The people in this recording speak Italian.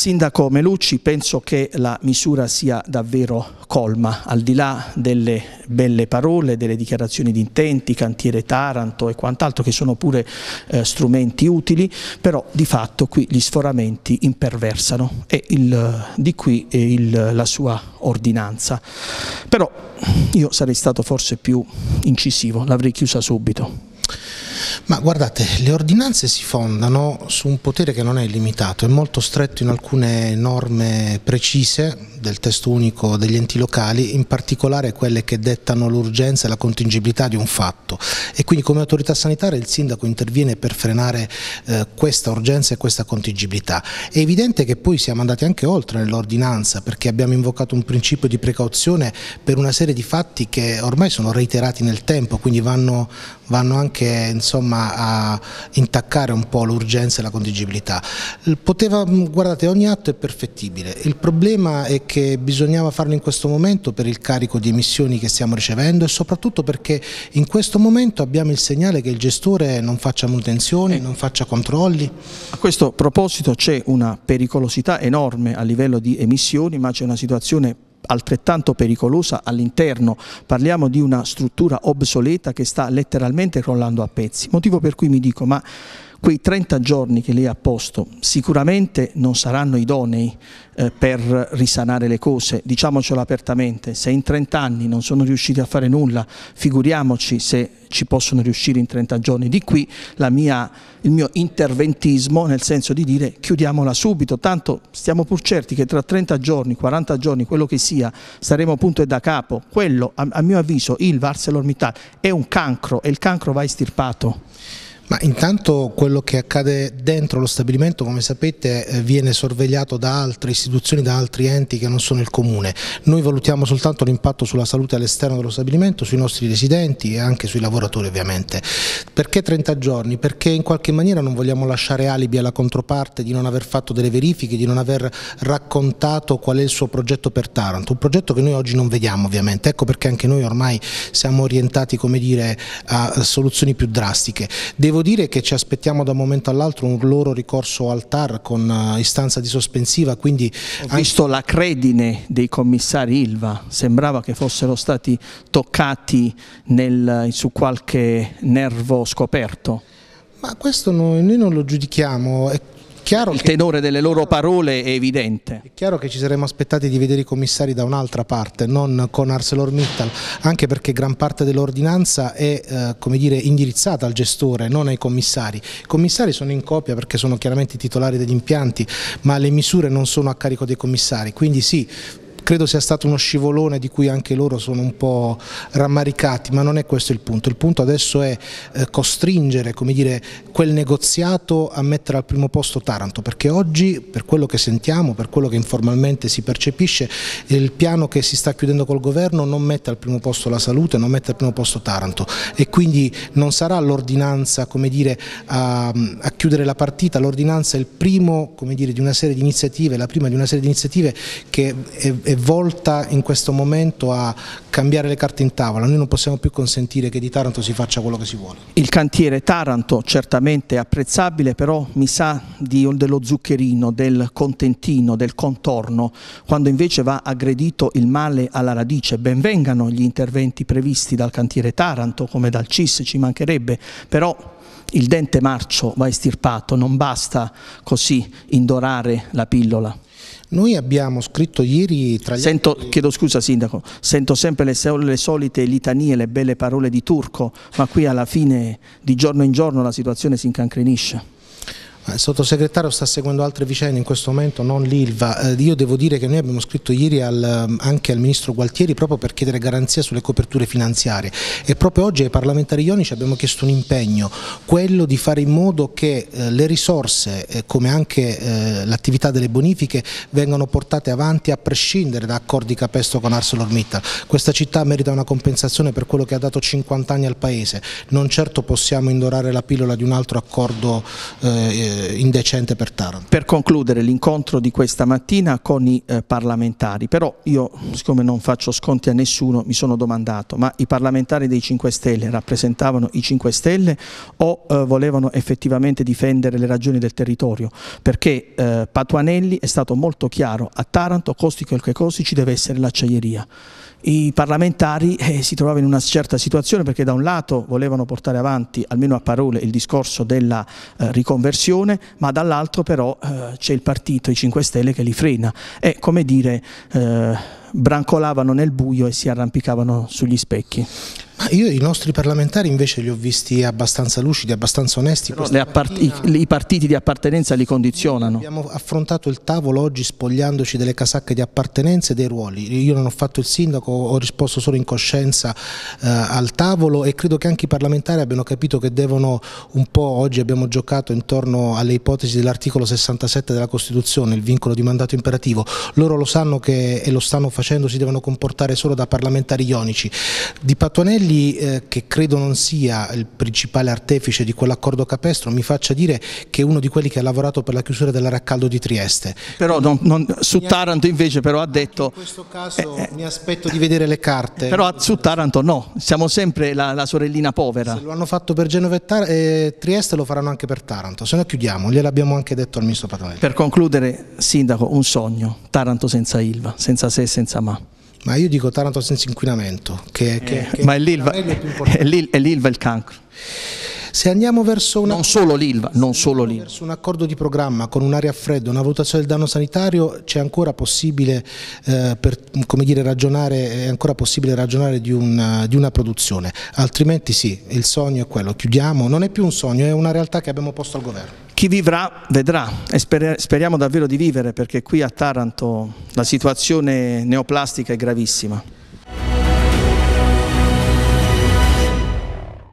Sindaco Melucci, penso che la misura sia davvero colma, al di là delle belle parole, delle dichiarazioni di intenti, cantiere Taranto e quant'altro, che sono pure strumenti utili, però di fatto qui gli sforamenti imperversano e di qui la sua ordinanza. Però io sarei stato forse più incisivo, l'avrei chiusa subito. Ma guardate, le ordinanze si fondano su un potere che non è illimitato, è molto stretto in alcune norme precise del testo unico degli enti locali, in particolare quelle che dettano l'urgenza e la contingibilità di un fatto, e quindi come autorità sanitaria il sindaco interviene per frenare questa urgenza e questa contingibilità. È evidente che poi siamo andati anche oltre nell'ordinanza, perché abbiamo invocato un principio di precauzione per una serie di fatti che ormai sono reiterati nel tempo, quindi vanno anche insomma a intaccare un po' l'urgenza e la contingibilità. Guardate, ogni atto è perfettibile, il problema è che bisognava farlo in questo momento per il carico di emissioni che stiamo ricevendo e soprattutto perché in questo momento abbiamo il segnale che il gestore non faccia manutenzioni, non faccia controlli. A questo proposito c'è una pericolosità enorme a livello di emissioni, ma c'è una situazione altrettanto pericolosa all'interno. Parliamo di una struttura obsoleta che sta letteralmente crollando a pezzi, motivo per cui mi dico: ma quei 30 giorni che lei ha posto sicuramente non saranno idonei per risanare le cose, diciamocelo apertamente. Se in 30 anni non sono riusciti a fare nulla, figuriamoci se ci possono riuscire in 30 giorni. Di qui il mio interventismo, nel senso di dire chiudiamola subito, tanto stiamo pur certi che tra 30 giorni, 40 giorni, quello che sia, staremo punto e da capo. Quello, a mio avviso, Ilva, ArcelorMittal è un cancro e il cancro va estirpato. Ma intanto quello che accade dentro lo stabilimento, come sapete, viene sorvegliato da altre istituzioni, da altri enti che non sono il comune. Noi valutiamo soltanto l'impatto sulla salute all'esterno dello stabilimento, sui nostri residenti e anche sui lavoratori ovviamente. Perché 30 giorni? Perché in qualche maniera non vogliamo lasciare alibi alla controparte di non aver fatto delle verifiche, di non aver raccontato qual è il suo progetto per Taranto, un progetto che noi oggi non vediamo ovviamente. Ecco perché anche noi ormai siamo orientati, come dire, a soluzioni più drastiche. Devo dire che ci aspettiamo da un momento all'altro un loro ricorso al TAR con istanza di sospensiva, quindi ho visto la credine dei commissari Ilva, sembrava che fossero stati toccati su qualche nervo scoperto. Ma questo noi non lo giudichiamo. Il tenore delle loro parole è evidente. È chiaro che ci saremmo aspettati di vedere i commissari da un'altra parte, non con ArcelorMittal, anche perché gran parte dell'ordinanza è come dire, indirizzata al gestore, non ai commissari. I commissari sono in copia perché sono chiaramente i titolari degli impianti, ma le misure non sono a carico dei commissari, quindi sì. Credo sia stato uno scivolone di cui anche loro sono un po' rammaricati, ma non è questo il punto. Il punto adesso è costringere, come dire, quel negoziato a mettere al primo posto Taranto, perché oggi, per quello che sentiamo, per quello che informalmente si percepisce, il piano che si sta chiudendo col governo non mette al primo posto la salute, non mette al primo posto Taranto, e quindi non sarà l'ordinanza, come dire, a chiudere la partita. L'ordinanza è il primo, come dire, di una serie di iniziative, la prima di una serie di iniziative che è volta in questo momento a cambiare le carte in tavola. Noi non possiamo più consentire che di Taranto si faccia quello che si vuole. Il cantiere Taranto certamente è apprezzabile, però mi sa dello zuccherino, del contentino, del contorno, quando invece va aggredito il male alla radice. Ben vengano gli interventi previsti dal cantiere Taranto, come dal CIS, ci mancherebbe, però il dente marcio va estirpato, non basta così indorare la pillola. Noi abbiamo scritto ieri tra gli chiedo scusa Sindaco, sento sempre le solite litanie, le belle parole di Turco, ma qui alla fine di giorno in giorno la situazione si incancrenisce. Il sottosegretario sta seguendo altre vicende in questo momento, non l'Ilva. Io devo dire che noi abbiamo scritto ieri anche al ministro Gualtieri proprio per chiedere garanzia sulle coperture finanziarie, e proprio oggi ai parlamentari ionici abbiamo chiesto un impegno, quello di fare in modo che le risorse come anche l'attività delle bonifiche vengano portate avanti a prescindere da accordi capestro con ArcelorMittal. Questa città merita una compensazione per quello che ha dato 50 anni al paese, non certo possiamo indorare la pillola di un altro accordo indecente per Taranto. Per concludere l'incontro di questa mattina con i parlamentari, però io, siccome non faccio sconti a nessuno, mi sono domandato: ma i parlamentari dei 5 Stelle rappresentavano i 5 Stelle o volevano effettivamente difendere le ragioni del territorio? Perché Patuanelli è stato molto chiaro: a Taranto, costi quel che costi, ci deve essere l'acciaieria. I parlamentari si trovavano in una certa situazione, perché da un lato volevano portare avanti, almeno a parole, il discorso della riconversione, ma dall'altro però c'è il partito, i 5 Stelle, che li frena. È come dire, brancolavano nel buio e si arrampicavano sugli specchi. Ma io i nostri parlamentari invece li ho visti abbastanza lucidi, abbastanza onesti. I partiti di appartenenza li condizionano. Abbiamo affrontato il tavolo oggi spogliandoci delle casacche di appartenenza e dei ruoli. Io non ho fatto il sindaco, ho risposto solo in coscienza al tavolo, e credo che anche i parlamentari abbiano capito che devono un po', oggi abbiamo giocato intorno alle ipotesi dell'articolo 67 della Costituzione, il vincolo di mandato imperativo. Loro lo sanno che, e lo stanno facendo, si devono comportare solo da parlamentari ionici. Di Patuanelli, che credo non sia il principale artefice di quell'accordo capestro, mi faccia dire che è uno di quelli che ha lavorato per la chiusura dell'area a caldo di Trieste. Però su Taranto invece però ha detto... In questo caso mi aspetto di vedere le carte. Però su Taranto no, siamo sempre la sorellina povera. Se lo hanno fatto per Genova e Trieste, lo faranno anche per Taranto, se no chiudiamo, gliel'abbiamo anche detto al ministro Patuanelli. Per concludere, sindaco, un sogno: Taranto senza Ilva, senza se e senza ma. Ma io dico Taranto senza inquinamento, ma è l'Ilva il cancro. Se andiamo verso non solo l'Ilva, verso un accordo di programma con un'area a freddo, una valutazione del danno sanitario, c'è ancora possibile ragionare, è ancora possibile ragionare di una produzione, altrimenti sì, il sogno è quello, chiudiamo, non è più un sogno, è una realtà che abbiamo posto al governo. Chi vivrà vedrà, e speriamo davvero di vivere, perché qui a Taranto la situazione neoplastica è gravissima.